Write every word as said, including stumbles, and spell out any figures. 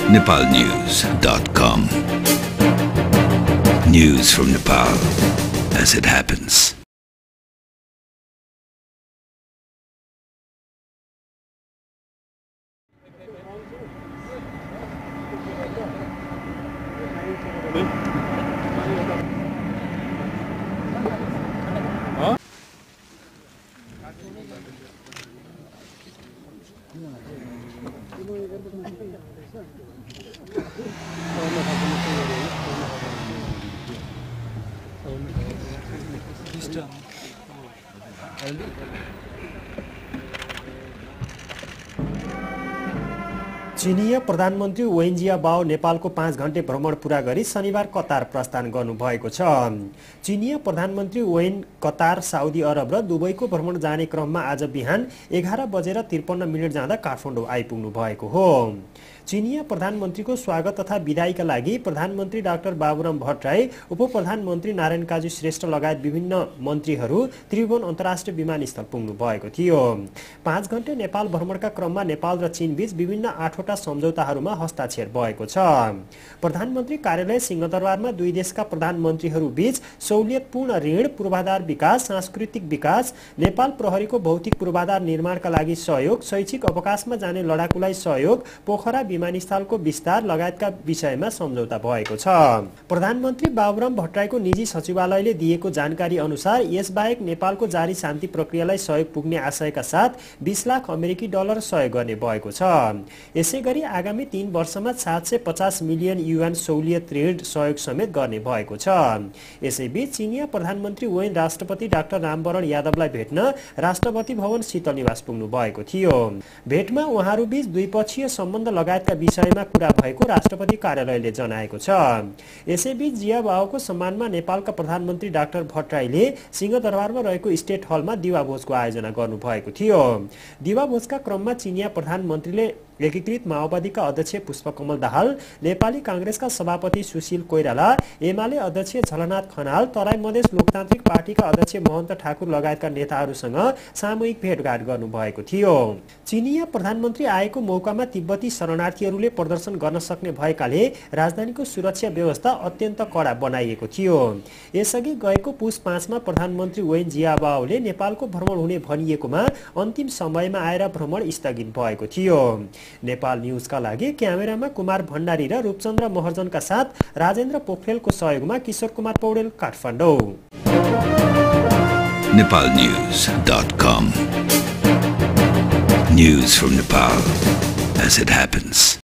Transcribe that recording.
nepal news dot com. News from Nepal as it happens. चीनीय प्रधानमन्त्री Wen Jiabao नेपालको पाँच घण्टे भ्रमण पूरा गरी शनिबार कतार प्रस्थान गर्नुभएको छ। चीनीय प्रधानमन्त्री वेन कतार, साउदी अरब र दुबईको भ्रमण जाने क्रममा आज बिहान एघार बजेर त्रिपन्न मिनट जाँदा काठमाडौँ आइपुग्नु भएको हो। चीनीय प्रधानमन्त्रीको स्वागत तथा विदाईका लागि प्रधानमन्त्री डाक्टर बाबुराम भट्टराई, उप प्रधानमन्त्री नारायण काजी श्रेष्ठ लगायत विभिन्न मन्त्रीहरू त्रिभुवन अन्तर्राष्ट्रिय विमानस्थल पुग्नु भएको थियो। पाँच घण्टे नेपाल भ्रमणका क्रममा नेपाल र चीन बीच विभिन्न आठवटा सम्झौताहरूमा हस्ताक्षर भएको छ। प्रधानमन्त्री कार्यालय सिंहदरबारमा दुई देशका प्रधानमन्त्रीहरू बीच सहुलियतपूर्ण ऋण, पूर्वाधार विकास, सांस्कृतिक विकास, नेपाल प्रहरीको भौतिक पूर्वाधार निर्माणका लागि सहयोग, शैक्षिक अवकाशमा जाने लडाकुलाई सहयोग, पोखरा विमानस्थलको विस्तार लगायतका विषयमा सम्झौता भएको छ। प्रधानमन्त्री बाबुराम भट्टराईको निजी सचिवालयले दिएको जानकारी अनुसार यसबाहेक नेपालको जारी शान्ति प्रक्रियालाई सहयोग पुग्ने आशयका साथ बीस लाख अमेरिकी डलर सहयोग गर्ने भएको छ। यसैगरी आगामी तीन वर्षमा सात सय पचास मिलियन युएन सहुलियत ऋण सहयोग समेत गर्ने भएको छ। यसैबीच चीनिया प्रधानमन्त्री वेन राष्ट्रपति डाक्टर बरण यादवलाई भेट्न राष्ट्रपति भवन शीतल निवास पुग्नु भएको थियो। भेटमा उहाँहरूबीच द्विपक्षीय सम्बन्ध लगायतका विषयमा कुरा भएको राष्ट्रपति कार्यालयले जनाएको छ। यसैबीच जियाबाओको सम्मानमा नेपालका प्रधानमन्त्री डाक्टर भट्टराईले सिंहदरबारमा रहेको स्टेट हलमा दिवाभोजको आयोजना गर्नुभएको थियो। दिवाभोजका क्रममा चीनिया प्रधानमन्त्रीले एकीकृत माओवादीका अध्यक्ष पुष्पकमल दाहाल, नेपाली कांग्रेसका सभापति सुशील कोइराला, एमाले अध्यक्ष झलनाथ खनाल, तराई मधेस लोकतान्त्रिक पार्टीका अध्यक्ष महन्त ठाकुर लगायतका नेताहरूसँग सामूहिक भेटघाट गर्नुभएको थियो। चीनिया प्रधानमन्त्री आएको मौकामा तिब्बती शरणार्थीहरूले प्रदर्शन गर्न सक्ने भएकाले राजधानीको सुरक्षा व्यवस्था अत्यन्त कडा बनाइएको थियो। यसअघि गएको पुस पाँचमा प्रधानमन्त्री वेन जियाबाओले नेपालको भ्रमण हुने भनिएकोमा अन्तिम समयमा आएर भ्रमण स्थगित भएको थियो। नेपाल न्यूजका लागि क्यामेरामा कुमार भण्डारी र रूपचन्द्र महर्जनका साथ राजेन्द्र पोखरेलको सहयोगमा Kishore Kumar Paudel, Kathmandu. nepal news dot com. News from Nepal as it happens.